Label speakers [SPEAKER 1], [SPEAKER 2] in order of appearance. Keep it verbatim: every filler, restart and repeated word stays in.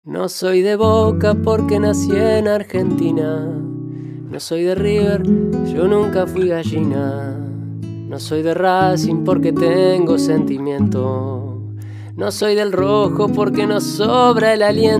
[SPEAKER 1] No soy de Boca porque nací en Argentina. No soy de River, yo nunca fui gallina. No soy de Racing porque tengo sentimiento. No soy del Rojo porque nos sobra el aliento.